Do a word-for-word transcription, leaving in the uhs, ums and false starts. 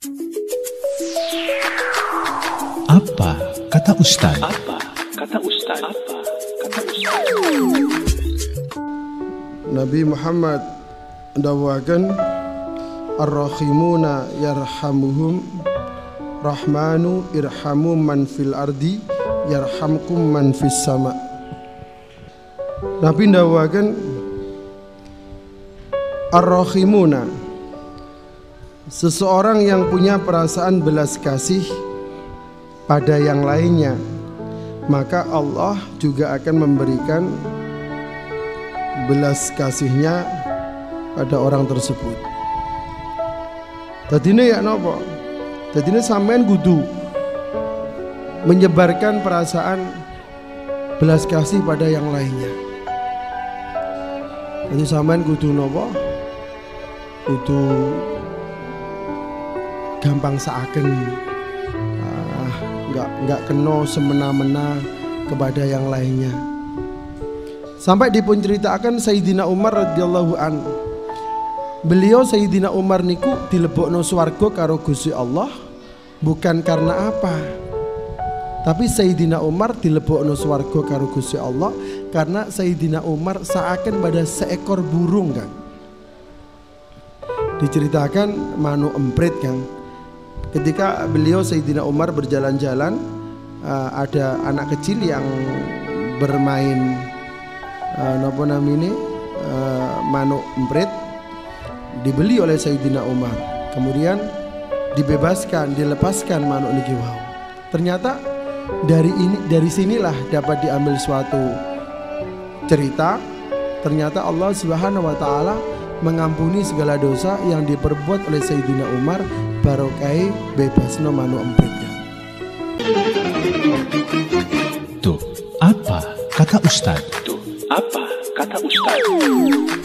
Apa kata Ustaz? Apa kata Ustaz? Apa kata Ustaz? Nabi Muhammad dawakan ar-rahimuna yarhamuhum rahmanu irhamu man fil ardi yarhamkum man fis sama. Nabi dawakan ar-rahimuna, seseorang yang punya perasaan belas kasih pada yang lainnya, maka Allah juga akan memberikan belas kasihnya pada orang tersebut. Tadine ya nopo? Tadine sampean kudu menyebarkan perasaan belas kasih pada yang lainnya. Jadi sampean kudu nopo? Kudu gampang saaken, ah, nggak nggak kena semena-mena kepada yang lainnya. Sampai dipun ceritakan Sayyidina Umar radhiyallahu an. Beliau Sayyidina Umar niku dilebokno swarga karo Gusti Allah bukan karena apa. Tapi Sayyidina Umar dilebokno swarga karo Gusti Allah karena Sayyidina Umar seakan pada seekor burung, kan. Diceritakan manu emprit, kan. Ketika beliau Sayyidina Umar berjalan-jalan, ada anak kecil yang bermain Uh, napa namine uh, manuk emprit, dibeli oleh Sayyidina Umar, kemudian dibebaskan, dilepaskan manuk niki wau. Ternyata dari ini dari sinilah dapat diambil suatu cerita, ternyata Allah Subhanahu wa taala mengampuni segala dosa yang diperbuat oleh Sayyidina Umar barokai bebasno manuk emprit. Tuh, apa kata Ustaz? Apa kata Ustaz?